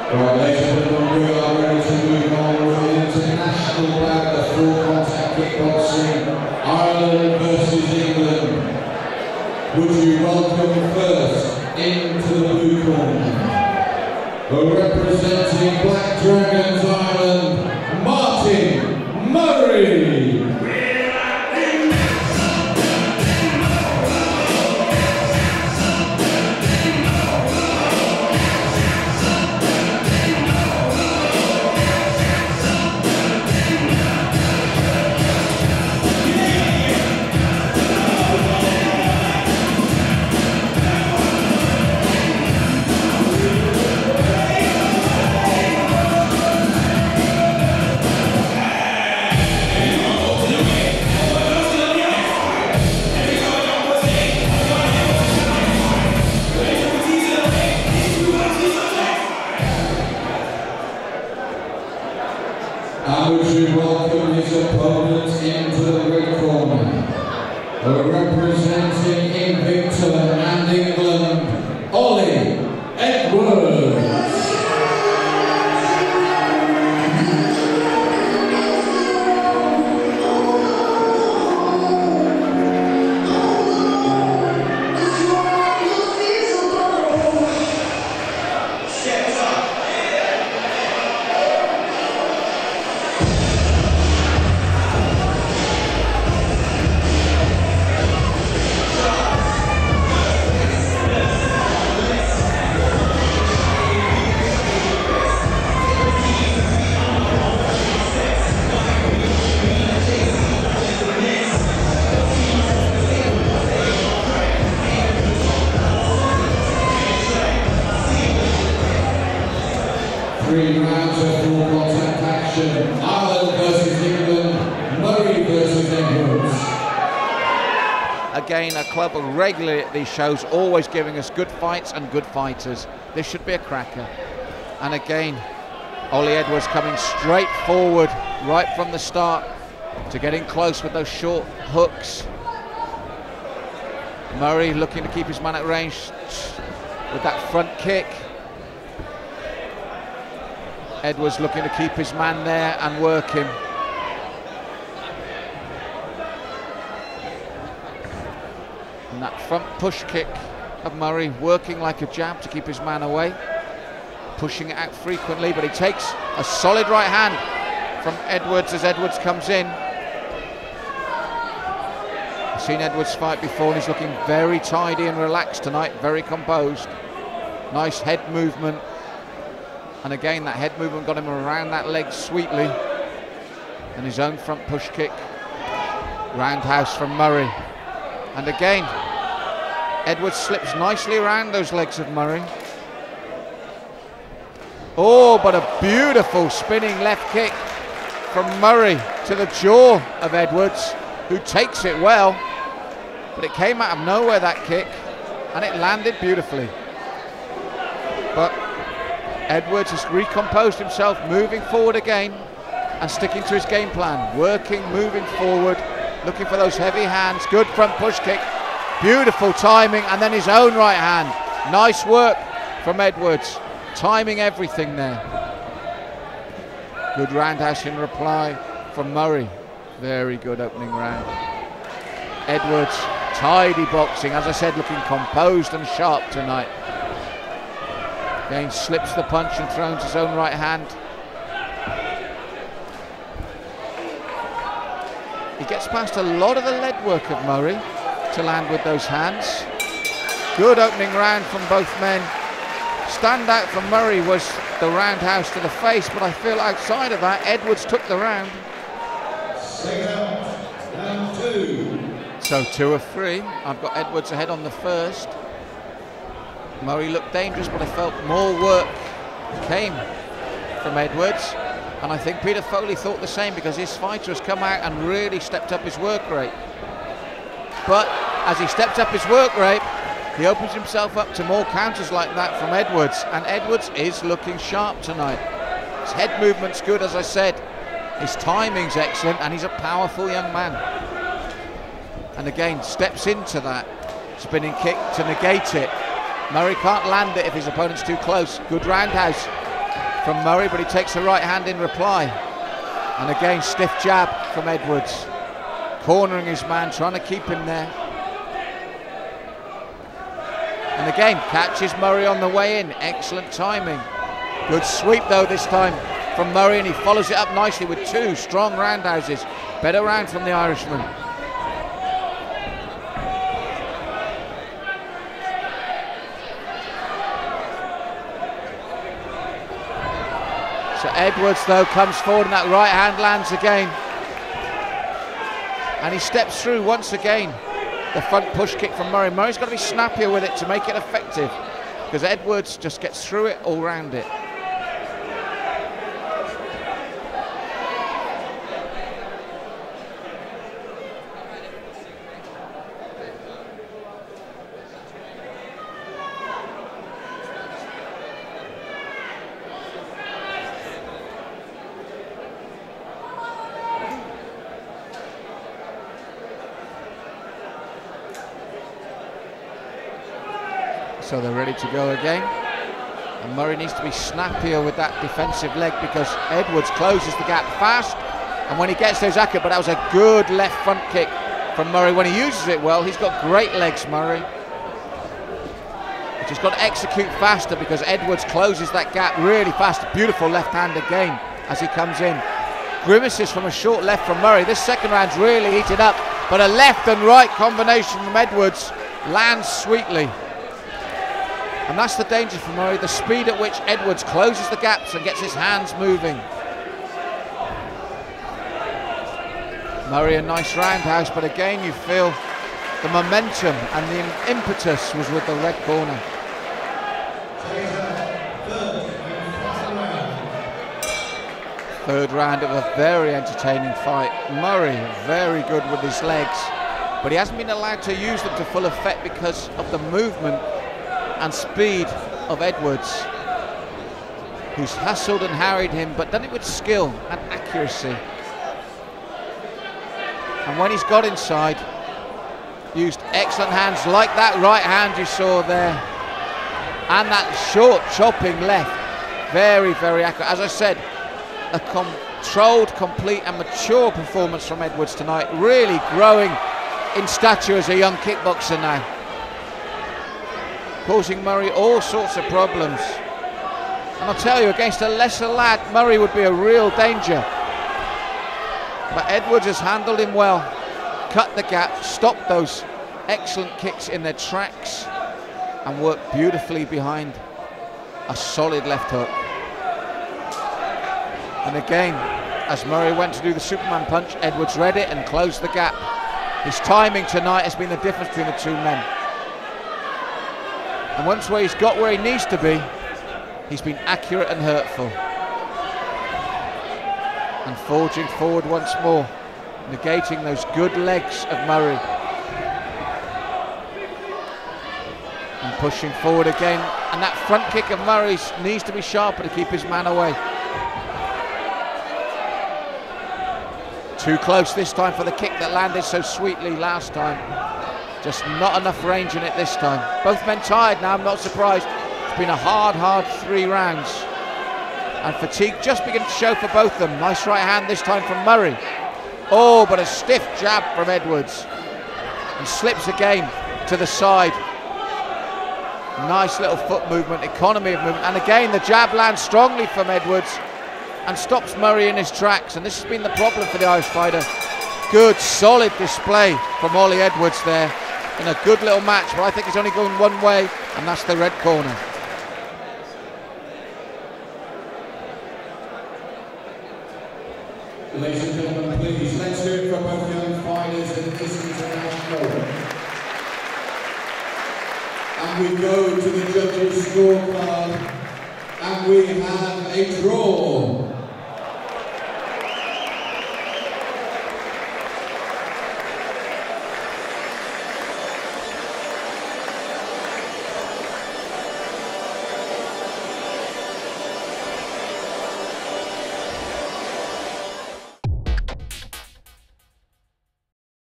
Right, ladies and gentlemen, we are ready to move on with the international bout of full contact kickboxing, Ireland versus England. Would you welcome first into the blue corner, representing Black Dragons Ireland, Martin Murray. And would you welcome his opponent into the red corner, representing Invicta and England, Ollie Edwards. Three rounds of full contact action. Ireland versus England, Murray versus Edwards. Again, a club regularly at these shows, always giving us good fights and good fighters. This should be a cracker. And again, Ollie Edwards coming straight forward right from the start to getting close with those short hooks. Murray looking to keep his man at range with that front kick. Edwards looking to keep his man there and work him. And that front push kick of Murray working like a jab to keep his man away. Pushing it out frequently, but he takes a solid right hand from Edwards as Edwards comes in. I've seen Edwards fight before and he's looking very tidy and relaxed tonight, very composed. Nice head movement. And again, that head movement got him around that leg sweetly. And his own front push kick. Roundhouse from Murray. And again, Edwards slips nicely around those legs of Murray. Oh, but a beautiful spinning left kick from Murray to the jaw of Edwards, who takes it well. But it came out of nowhere, that kick, and it landed beautifully. But Edwards has recomposed himself, moving forward again and sticking to his game plan. Working, moving forward, looking for those heavy hands. Good front push kick, beautiful timing, and then his own right hand. Nice work from Edwards, timing everything there. Good roundhouse in reply from Murray. Very good opening round. Edwards, tidy boxing, as I said, looking composed and sharp tonight. Again, slips the punch and throws his own right hand. He gets past a lot of the lead work of Murray to land with those hands. Good opening round from both men. Standout from Murray was the roundhouse to the face, but I feel outside of that, Edwards took the round. Round two. So 2 of 3. I've got Edwards ahead on the first. Murray looked dangerous, but I felt more work came from Edwards. And I think Peter Foley thought the same, because his fighter has come out and really stepped up his work rate. But as he stepped up his work rate, he opens himself up to more counters like that from Edwards. And Edwards is looking sharp tonight. His head movement's good, as I said. His timing's excellent, and he's a powerful young man. And again, steps into that spinning kick to negate it. Murray can't land it if his opponent's too close. Good roundhouse. from Murray, but he takes a right hand in reply. And again, stiff jab from Edwards, cornering his man, trying to keep him there. And again, catches Murray on the way in. Excellent timing. Good sweep though this time from Murray, and he follows it up nicely with 2 strong roundhouses. Better round from the Irishman. So Edwards though comes forward and that right hand lands again. And he steps through once again. The front push kick from Murray. Murray's got to be snappier with it to make it effective, because Edwards just gets through it, all round it. So they're ready to go again, and Murray needs to be snappier with that defensive leg, because Edwards closes the gap fast, and when he gets those accurate, but that was a good left front kick from Murray. When he uses it well, he's got great legs, Murray. He's just got to execute faster, because Edwards closes that gap really fast. Beautiful left hand again as he comes in. Grimaces from a short left from Murray. This second round's really heated up, but a left and right combination from Edwards lands sweetly. And that's the danger for Murray, the speed at which Edwards closes the gaps and gets his hands moving. Murray a nice roundhouse, but again you feel the momentum and the impetus was with the red corner. Third round of a very entertaining fight. Murray very good with his legs, but he hasn't been allowed to use them to full effect because of the movement and speed of Edwards, who's hustled and harried him, but done it with skill and accuracy. And when he's got inside, used excellent hands like that right hand you saw there, and that short chopping left. Very, very accurate. As I said, a controlled, complete and mature performance from Edwards tonight, really growing in stature as a young kickboxer now, causing Murray all sorts of problems. And I'll tell you, against a lesser lad, Murray would be a real danger. But Edwards has handled him well, cut the gap, stopped those excellent kicks in their tracks, and worked beautifully behind a solid left hook. And again, as Murray went to do the Superman punch, Edwards read it and closed the gap. His timing tonight has been the difference between the two men. And once where he's got where he needs to be, he's been accurate and hurtful. And forging forward once more, negating those good legs of Murray. And pushing forward again. And that front kick of Murray's needs to be sharper to keep his man away. Too close this time for the kick that landed so sweetly last time. Just not enough range in it this time. Both men tired now, I'm not surprised. It's been a hard 3 rounds. And fatigue just beginning to show for both of them. Nice right hand this time from Murray. Oh, but a stiff jab from Edwards. And slips again to the side. Nice little foot movement, economy of movement. And again, the jab lands strongly from Edwards and stops Murray in his tracks. And this has been the problem for the Irish fighter. Good, solid display from Ollie Edwards there in a good little match. But I think it's only going one way, and that's the red corner. Ladies and gentlemen, please, let's hear it from both young fighters in this international. And we go to the judges' scorecard, and we have a draw.